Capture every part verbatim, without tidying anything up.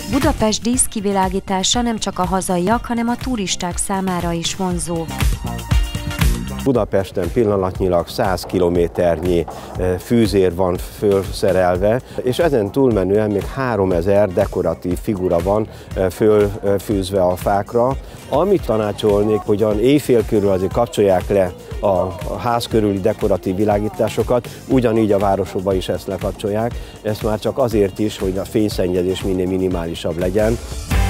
Budapest díszkivilágítása nem csak a hazaiak, hanem a turisták számára is vonzó. Budapesten pillanatnyilag száz kilométernyi fűzér van fölszerelve, és ezen túlmenően még háromezer dekoratív figura van fölfűzve a fákra. Amit tanácsolnék, hogy éjfél körül azért kapcsolják le a ház körüli dekoratív világításokat, ugyanígy a városokban is ezt lekapcsolják. Ezt már csak azért is, hogy a fényszennyezés minél minimálisabb legyen.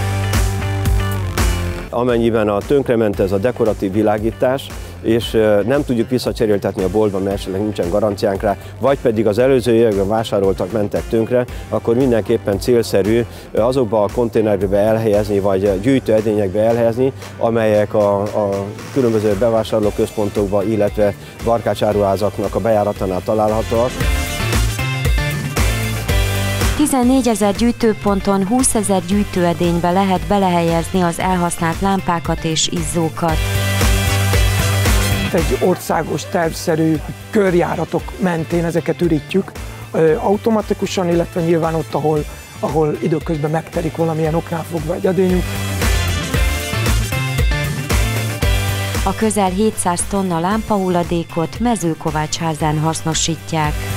Amennyiben a tönkrement ez a dekoratív világítás, és nem tudjuk visszacseréltetni a boltban, mert esetleg nincsen garanciánk rá, vagy pedig az előző években vásároltak, mentek tönkre, akkor mindenképpen célszerű azokba a konténerekbe elhelyezni, vagy gyűjtőedényekbe elhelyezni, amelyek a, a különböző bevásárlóközpontokban, illetve barkácsáruházaknak a bejáratánál találhatóak. tizennégyezer gyűjtőponton húszezer gyűjtőedénybe lehet belehelyezni az elhasznált lámpákat és izzókat. Egy országos tervszerű körjáratok mentén ezeket ürítjük automatikusan, illetve nyilván ott, ahol, ahol időközben megterik valamilyen oknál fogva egy edényünk. A közel hétszáz tonna lámpahulladékot Mezőkovácsházán hasznosítják.